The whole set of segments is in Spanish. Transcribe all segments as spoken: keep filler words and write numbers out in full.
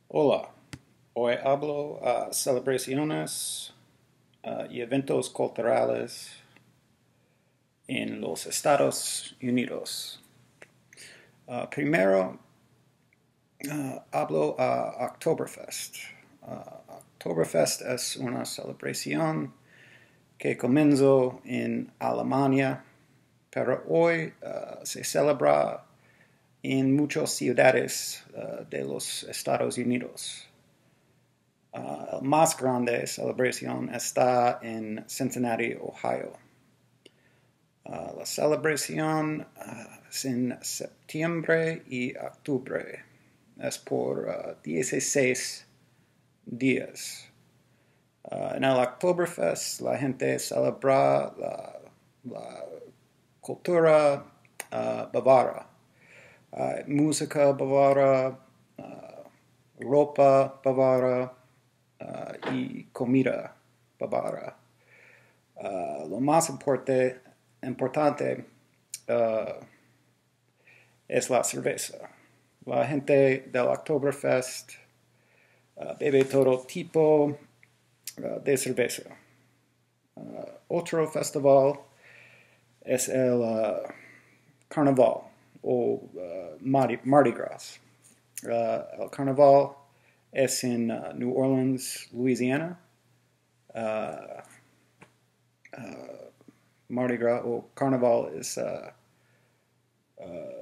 Hola, hoy hablo a celebraciones uh, y eventos culturales en los Estados Unidos. Uh, primero, uh, hablo a Oktoberfest. Uh, Oktoberfest es una celebración que comenzó en Alemania, pero hoy uh, se celebra en muchas ciudades uh, de los Estados Unidos. Uh, el más grande celebración está en Cincinnati, Ohio. Uh, la celebración uh, es en septiembre y octubre. Es por uh, dieciséis días. Uh, en el Oktoberfest la gente celebra la, la cultura uh, bávara. Uh, música bávara, uh, ropa bávara, Uh, y comida bávara. Uh, lo más importe, importante uh, es la cerveza. La gente del Oktoberfest uh, bebe todo tipo uh, de cerveza. Uh, otro festival es el uh, Carnaval o uh, Mardi, Mardi Gras. Uh, el Carnaval es en uh, New Orleans, Louisiana. Uh, uh, Mardi Gras o Carnaval es uh, uh,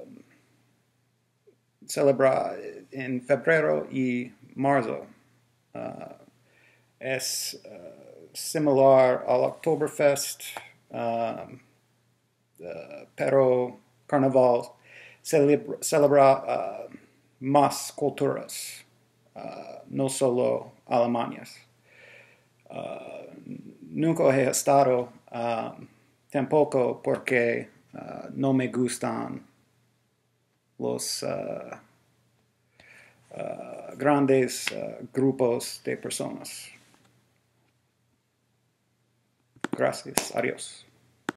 celebra en febrero y marzo. Uh, es uh, similar al Oktoberfest, um, uh, pero Carnaval celebra, celebra uh, más culturas. Uh, no solo alemanes. Uh, nunca he estado uh, tampoco porque uh, no me gustan los uh, uh, grandes uh, grupos de personas. Gracias. Adiós.